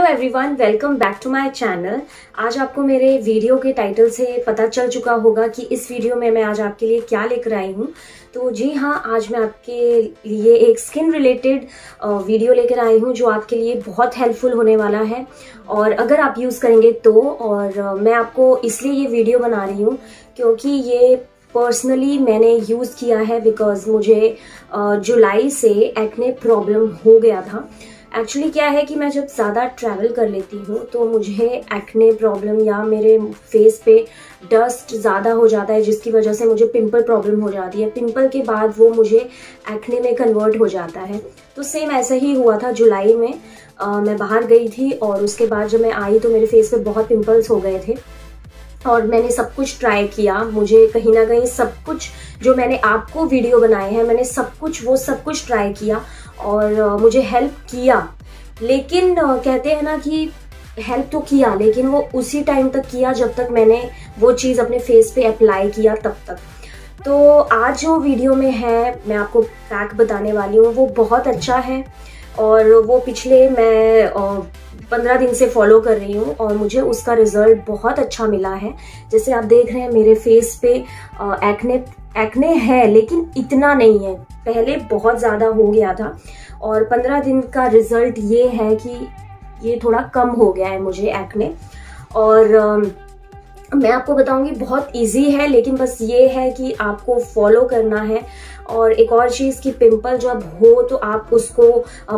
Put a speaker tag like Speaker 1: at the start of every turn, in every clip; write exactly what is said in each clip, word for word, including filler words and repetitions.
Speaker 1: Everyone, welcome back to my channel. आज आपको मेरे वीडियो के टाइटल से पता चल चुका होगा कि इस वीडियो में मैं आज आपके लिए क्या लेकर आई हूँ। तो जी हाँ, आज मैं आपके लिए एक स्किन रिलेटेड वीडियो लेकर आई हूँ जो आपके लिए बहुत हेल्पफुल होने वाला है और अगर आप यूज़ करेंगे तो। और मैं आपको इसलिए ये वीडियो बना रही हूँ क्योंकि ये पर्सनली मैंने यूज़ किया है बिकॉज मुझे जुलाई से एक्ने प्रॉब्लम हो गया था। एक्चुअली क्या है कि मैं जब ज़्यादा ट्रैवल कर लेती हूँ तो मुझे एक्ने प्रॉब्लम या मेरे फेस पे डस्ट ज़्यादा हो जाता है जिसकी वजह से मुझे पिंपल प्रॉब्लम हो जाती है। पिंपल के बाद वो मुझे एक्ने में कन्वर्ट हो जाता है। तो सेम ऐसा ही हुआ था जुलाई में। आ, मैं बाहर गई थी और उसके बाद जब मैं आई तो मेरे फेस पे बहुत पिंपल्स हो गए थे और मैंने सब कुछ ट्राई किया। मुझे कहीं ना कहीं सब कुछ जो मैंने आपको वीडियो बनाए हैं मैंने सब कुछ वो सब कुछ ट्राई किया और uh, मुझे हेल्प किया। लेकिन uh, कहते हैं ना कि हेल्प तो किया लेकिन वो उसी टाइम तक किया जब तक मैंने वो चीज़ अपने फेस पे अप्लाई किया तब तक। तो आज जो वीडियो में है मैं आपको पैक बताने वाली हूँ वो बहुत अच्छा है और वो पिछले मैं पंद्रह दिन से फॉलो कर रही हूँ और मुझे उसका रिजल्ट बहुत अच्छा मिला है। जैसे आप देख रहे हैं मेरे फेस पे एक्ने एक्ने है लेकिन इतना नहीं है, पहले बहुत ज़्यादा हो गया था और पंद्रह दिन का रिजल्ट ये है कि ये थोड़ा कम हो गया है मुझे एक्ने। और uh, मैं आपको बताऊंगी बहुत इजी है लेकिन बस ये है कि आपको फॉलो करना है। और एक और चीज़ कि पिंपल जब हो तो आप उसको uh,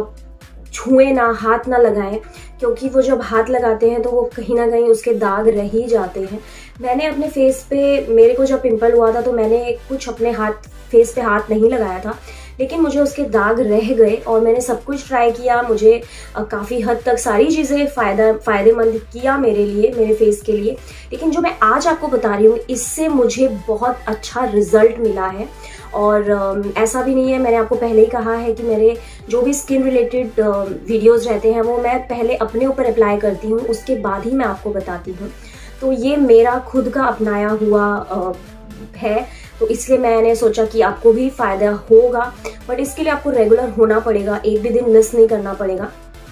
Speaker 1: छुए ना, हाथ ना लगाएं क्योंकि वो जब हाथ लगाते हैं तो वो कहीं ना कहीं उसके दाग रह ही जाते हैं। मैंने अपने फेस पे, मेरे को जब पिंपल हुआ था तो मैंने कुछ अपने हाथ फेस पे हाथ नहीं लगाया था लेकिन मुझे उसके दाग रह गए और मैंने सब कुछ ट्राई किया। मुझे काफ़ी हद तक सारी चीज़ें फ़ायदा फ़ायदेमंद किया मेरे लिए, मेरे फेस के लिए। लेकिन जो मैं आज आपको बता रही हूँ इससे मुझे बहुत अच्छा रिजल्ट मिला है। और uh, ऐसा भी नहीं है, मैंने आपको पहले ही कहा है कि मेरे जो भी स्किन रिलेटेड वीडियोज़ रहते हैं वो मैं पहले अपने ऊपर अप्लाई करती हूँ, उसके बाद ही मैं आपको बताती हूँ। तो ये मेरा खुद का अपनाया हुआ uh, है तो इसलिए मैंने सोचा कि आपको भी फ़ायदा होगा। बट इसके लिए आपको रेगुलर होना पड़ेगा, एक भी दिन मिस नहीं करना पड़ेगा।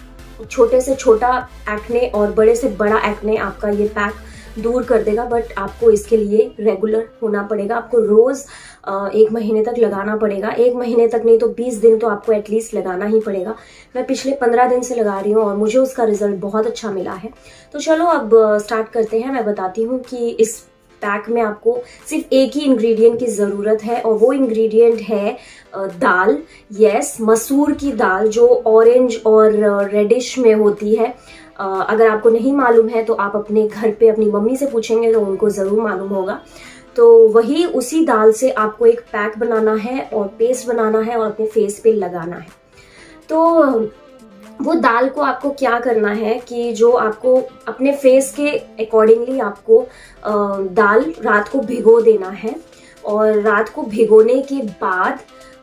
Speaker 1: छोटे से छोटा एक्ने और बड़े से बड़ा एक्ने आपका ये पैक दूर कर देगा, बट आपको इसके लिए रेगुलर होना पड़ेगा। आपको रोज़ एक महीने तक लगाना पड़ेगा, एक महीने तक नहीं तो बीस दिन तो आपको एटलीस्ट लगाना ही पड़ेगा। मैं पिछले पंद्रह दिन से लगा रही हूँ और मुझे उसका रिजल्ट बहुत अच्छा मिला है। तो चलो अब स्टार्ट करते हैं। मैं बताती हूँ कि इस पैक में आपको सिर्फ एक ही इंग्रेडिएंट की ज़रूरत है और वो इंग्रेडिएंट है दाल। यस, मसूर की दाल जो ऑरेंज और रेडिश में होती है। अगर आपको नहीं मालूम है तो आप अपने घर पे अपनी मम्मी से पूछेंगे तो उनको ज़रूर मालूम होगा। तो वही उसी दाल से आपको एक पैक बनाना है और पेस्ट बनाना है और अपने फेस पे लगाना है। तो वो दाल को आपको क्या करना है कि जो आपको अपने फेस के अकॉर्डिंगली आपको दाल रात को भिगो देना है और रात को भिगोने के बाद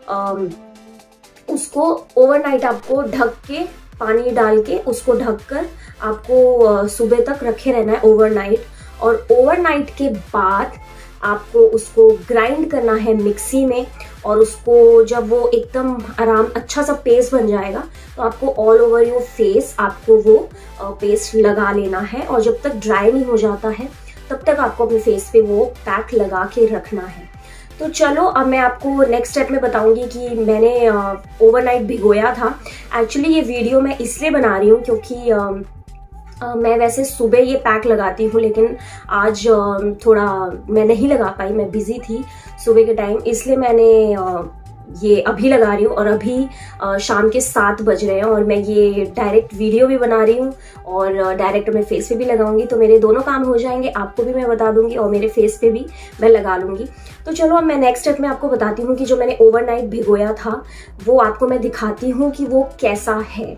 Speaker 1: उसको ओवरनाइट आपको ढक के, पानी डाल के उसको ढककर आपको सुबह तक रखे रहना है ओवरनाइट। और ओवरनाइट के बाद आपको उसको ग्राइंड करना है मिक्सी में और उसको जब वो एकदम आराम अच्छा सा पेस्ट बन जाएगा तो आपको ऑल ओवर योर फेस आपको वो पेस्ट लगा लेना है और जब तक ड्राई नहीं हो जाता है तब तक आपको अपने फेस पे वो पैक लगा के रखना है। तो चलो अब मैं आपको नेक्स्ट स्टेप में बताऊंगी कि मैंने ओवरनाइट भिगोया था। एक्चुअली ये वीडियो मैं इसलिए बना रही हूँ क्योंकि uh, Uh, मैं वैसे सुबह ये पैक लगाती हूँ लेकिन आज uh, थोड़ा मैं नहीं लगा पाई, मैं बिजी थी सुबह के टाइम, इसलिए मैंने uh, ये अभी लगा रही हूँ। और अभी uh, शाम के सात बज रहे हैं और मैं ये डायरेक्ट वीडियो भी बना रही हूँ और डायरेक्ट uh, मैं फेस पे भी लगाऊंगी तो मेरे दोनों काम हो जाएंगे। आपको भी मैं बता दूंगी और मेरे फेस पे भी मैं लगा लूंगी। तो चलो अब मैं नेक्स्ट स्टेप में आपको बताती हूँ कि जो मैंने ओवरनाइट भिगोया था वो आपको मैं दिखाती हूँ कि वो कैसा है।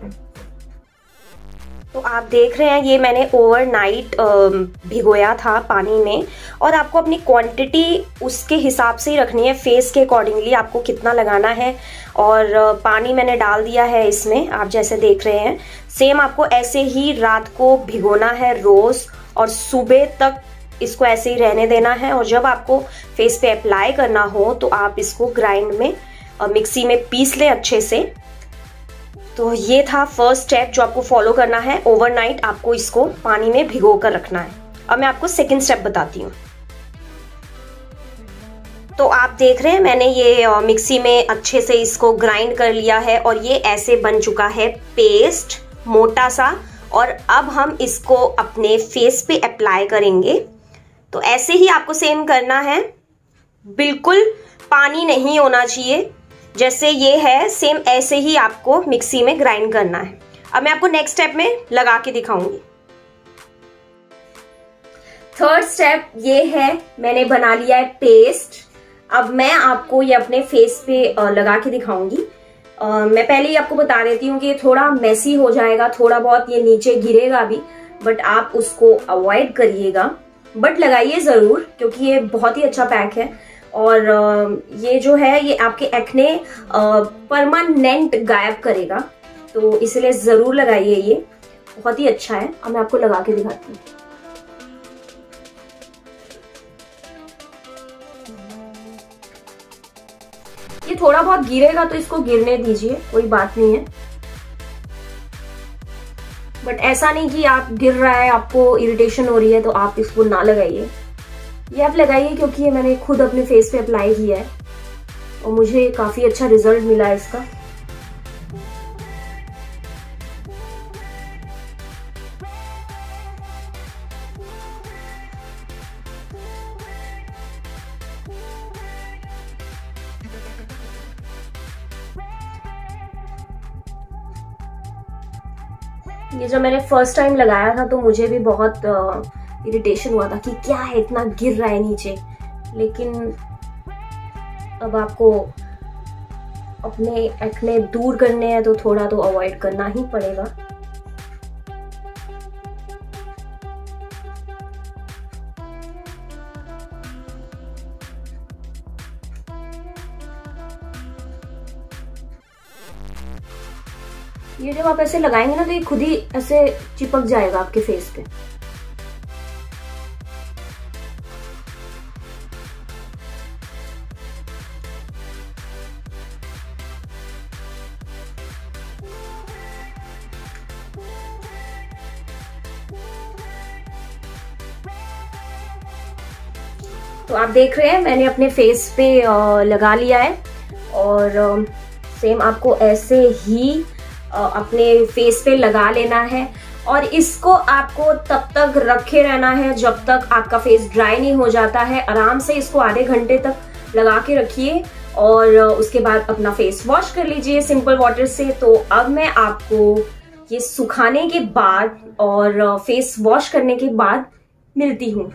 Speaker 1: तो आप देख रहे हैं ये मैंने ओवरनाइट भिगोया था पानी में और आपको अपनी क्वांटिटी उसके हिसाब से ही रखनी है, फेस के अकॉर्डिंगली आपको कितना लगाना है। और पानी मैंने डाल दिया है इसमें, आप जैसे देख रहे हैं। सेम आपको ऐसे ही रात को भिगोना है रोज़ और सुबह तक इसको ऐसे ही रहने देना है। और जब आपको फेस पे अप्लाई करना हो तो आप इसको ग्राइंड में मिक्सी में पीस लें अच्छे से। तो ये था फर्स्ट स्टेप जो आपको फॉलो करना है। ओवरनाइट आपको इसको पानी में भिगो कर रखना है। अब मैं आपको सेकंड स्टेप बताती हूँ। तो आप देख रहे हैं मैंने ये मिक्सी में अच्छे से इसको ग्राइंड कर लिया है और ये ऐसे बन चुका है पेस्ट मोटा सा। और अब हम इसको अपने फेस पे अप्लाई करेंगे। तो ऐसे ही आपको सेम करना है, बिल्कुल पानी नहीं होना चाहिए। जैसे ये है सेम ऐसे ही आपको मिक्सी में ग्राइंड करना है। अब मैं आपको नेक्स्ट स्टेप में लगा के दिखाऊंगी। थर्ड स्टेप ये है, मैंने बना लिया है पेस्ट। अब मैं आपको ये अपने फेस पे लगा के दिखाऊंगी। uh, मैं पहले ही आपको बता देती हूँ कि थोड़ा मेसी हो जाएगा, थोड़ा बहुत ये नीचे गिरेगा भी, बट आप उसको अवॉइड करिएगा। बट लगाइए जरूर क्योंकि ये बहुत ही अच्छा पैक है और uh, ये जो है ये आपके एक्ने परमानेंट गायब करेगा। तो इसलिए जरूर लगाइए, ये बहुत ही अच्छा है। अब मैं आपको लगा के दिखाती हूँ। ये थोड़ा बहुत गिरेगा तो इसको गिरने दीजिए, कोई बात नहीं है। बट ऐसा नहीं कि आप गिर रहा है, आपको इरिटेशन हो रही है तो आप इसको ना लगाइए। ये आप लगाइए क्योंकि ये मैंने खुद अपने फेस पे अप्लाई किया है और मुझे काफी अच्छा रिजल्ट मिला है इसका। ये जब मैंने फर्स्ट टाइम लगाया था तो मुझे भी बहुत इरिटेशन हुआ था कि क्या है इतना गिर रहा है नीचे। लेकिन अब आपको अपने एक्ने दूर करने हैं तो थोड़ा तो अवॉइड करना ही पड़ेगा। ये जब आप ऐसे लगाएंगे ना तो ये खुद ही ऐसे चिपक जाएगा आपके फेस पे। तो आप देख रहे हैं मैंने अपने फेस पे लगा लिया है और सेम आपको ऐसे ही अपने फेस पे लगा लेना है और इसको आपको तब तक रखे रहना है जब तक आपका फेस ड्राई नहीं हो जाता है। आराम से इसको आधे घंटे तक लगा के रखिए और उसके बाद अपना फेस वॉश कर लीजिए सिंपल वाटर से। तो अब मैं आपको ये सुखाने के बाद और फेस वॉश करने के बाद मिलती हूँ।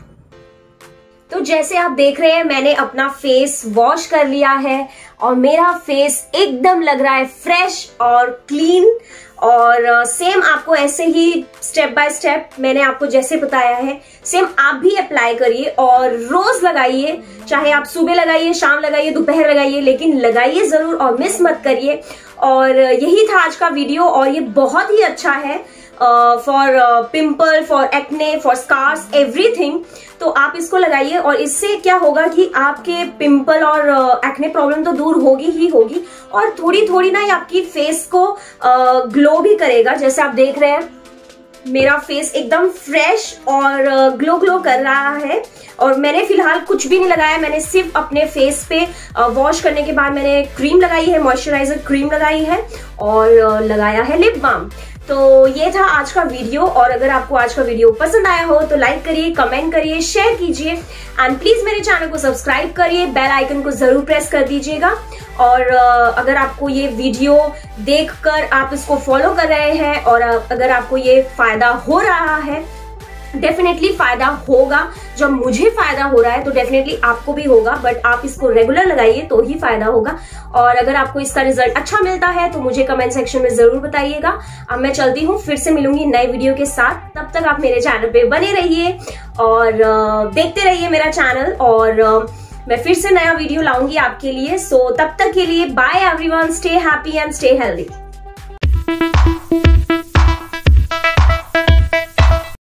Speaker 1: तो जैसे आप देख रहे हैं मैंने अपना फेस वॉश कर लिया है और मेरा फेस एकदम लग रहा है फ्रेश और क्लीन। और सेम आपको ऐसे ही स्टेप बाय स्टेप मैंने आपको जैसे बताया है सेम आप भी अप्लाई करिए और रोज लगाइए। चाहे आप सुबह लगाइए, शाम लगाइए, दोपहर लगाइए, लेकिन लगाइए जरूर और मिस मत करिए। और यही था आज का वीडियो और ये बहुत ही अच्छा है for pimple, for acne, for scars, everything. तो आप इसको लगाइए और इससे क्या होगा कि आपके पिंपल और एक्ने प्रॉब्लम तो दूर होगी ही होगी और थोड़ी थोड़ी ना ये आपकी फेस को ग्लो भी करेगा। जैसे आप देख रहे हैं मेरा फेस एकदम फ्रेश और ग्लो ग्लो कर रहा है। और मैंने फिलहाल कुछ भी नहीं लगाया, मैंने सिर्फ अपने फेस पे वॉश करने के बाद मैंने क्रीम लगाई है, मॉइस्चराइजर क्रीम लगाई है और लगाया है लिप बाम। तो ये था आज का वीडियो और अगर आपको आज का वीडियो पसंद आया हो तो लाइक करिए, कमेंट करिए, शेयर कीजिए एंड प्लीज मेरे चैनल को सब्सक्राइब करिए, बेल आइकन को जरूर प्रेस कर दीजिएगा। और अगर आपको ये वीडियो देखकर आप इसको फॉलो कर रहे हैं और अगर आपको ये फायदा हो रहा है, डेफिनेटली फायदा होगा। जब मुझे फायदा हो रहा है तो डेफिनेटली आपको भी होगा, बट आप इसको रेगुलर लगाइए तो ही फायदा होगा। और अगर आपको इसका रिजल्ट अच्छा मिलता है तो मुझे कमेंट सेक्शन में जरूर बताइएगा। अब मैं चलती हूँ, फिर से मिलूंगी नए वीडियो के साथ। तब तक आप मेरे चैनल पे बने रहिए और देखते रहिए मेरा चैनल और मैं फिर से नया वीडियो लाऊंगी आपके लिए। सो तब तक के लिए bye everyone, stay happy and stay healthy.